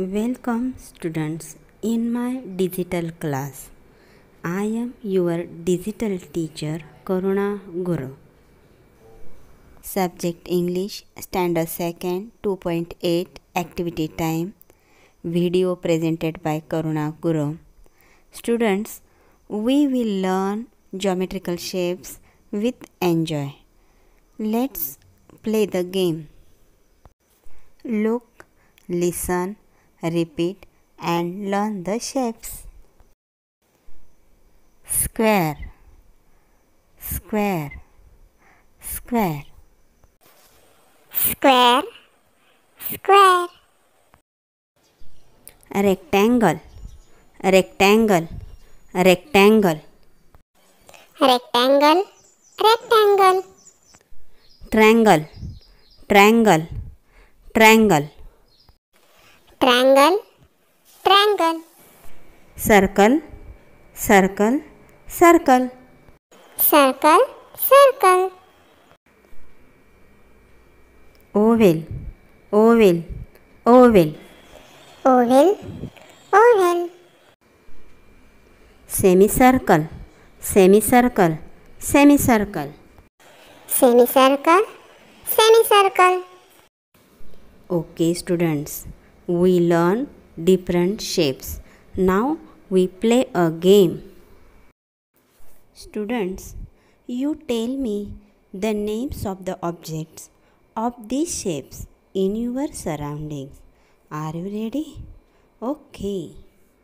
Welcome students in my digital class. I am your digital teacher Karuna Guru. Subject English Standard 2nd 2.8 Activity Time. Video presented by Karuna Guru. Students, we will learn geometrical shapes with enjoy. Let's play the game. Look, listen, repeat and learn the shapes. Square, square, square. Square, square. Rectangle, rectangle, rectangle. Rectangle, rectangle. Triangle, triangle, triangle. Triangle, triangle. Circle, circle, circle. Circle, circle. Oval, oval, oval. Oval, oval. Semicircle, semicircle, semicircle. Semicircle, semicircle. Okay students, we learn different shapes. Now we play a game. Students, you tell me the names of the objects of these shapes in your surroundings. Are you ready? Okay.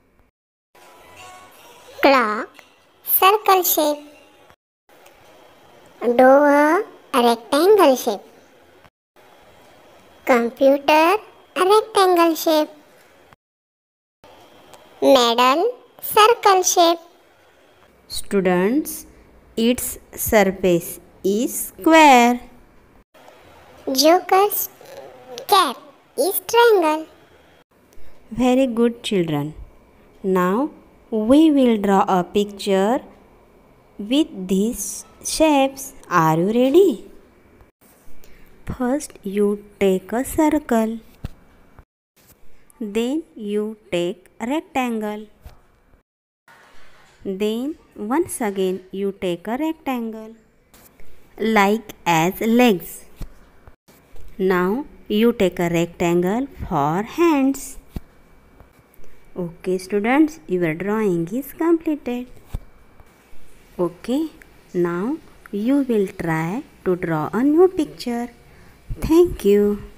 Clock, circle shape. Door, rectangle shape. Computer, rectangle shape. Medal, circle shape. Students, its surface is square. Joker's cap is triangle. Very good children. Now we will draw a picture with these shapes. Are you ready? First you take a circle. Then you take a rectangle. Then once again you take a rectangle like as legs. Now you take a rectangle for hands. Okay students, your drawing is completed. Okay, now you will try to draw a new picture. Thank you.